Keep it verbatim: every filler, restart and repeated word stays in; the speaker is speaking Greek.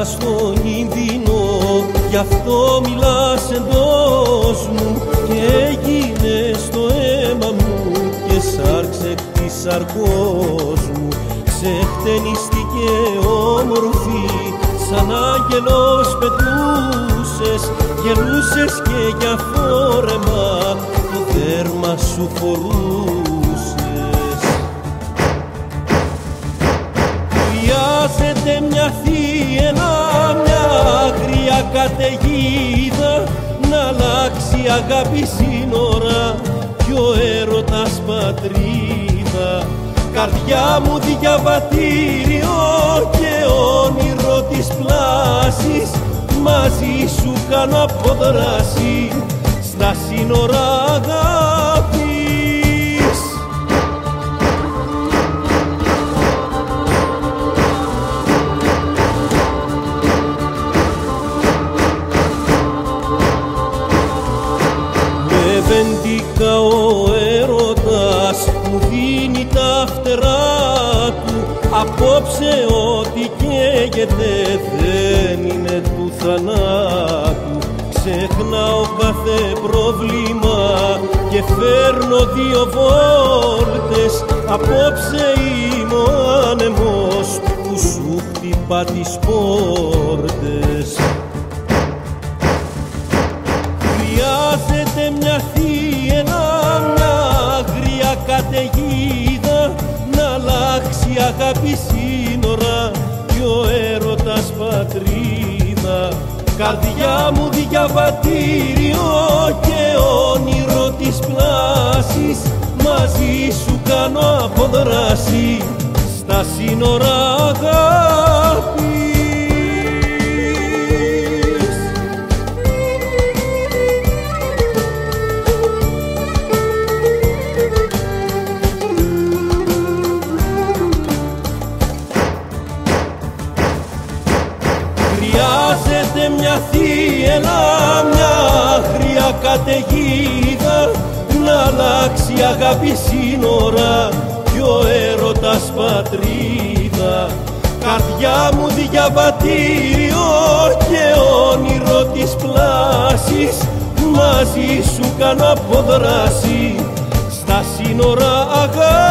μέσα στον κίνδυνο, γι' αυτό μιλάς εντός μου και έγινε στο αίμα μου και σάρξε τη σαρκός μου. Ξεχτενίστηκε όμορφη, σαν άγγελος πετούσες, γελούσες και για φόρεμα το δέρμα σου φορούσες. Χρειάζεται μια θύελλα, μια άγρια καταιγίδα, να αλλάξει αγάπη σύνορα κι ο έρωτας πατρίδα. Καρδιά μου διαβατήριο και όνειρο της πλάσης, μαζί σου κάνω αποδράση στα σύνορα αγάπης. Με βεντικά ο έρωτας μου δίνει τα φτερά του, απόψε ό,τι καίγεται δεν είναι του θανάτου. Ξεχνάω κάθε πρόβλημα και φέρνω δύο βόλτες, απόψε είμαι ο άνεμος που σου χτυπά τις πόρτες. Χρειάζεται μια θύελλα, μια άγρια καταιγίδα, να αλλάξει αγάπη σύνορα κι ο έρωτας πατρίδα. Καρδιά μου διαβατήριο και όνειρο της πλάσης, μαζί σου κάνω αποδράση στα σύνορα αγάπης. Χρειάζεται μια θύελλα, μια άγρια καταιγίδα, να αλλάξει αγάπη σύνορα κι ο έρωτας πατρίδα. Καρδιά μου διαβατήριο και όνειρο της πλάσης, μαζί σου κάνω αποδράση στα σύνορα αγάπης.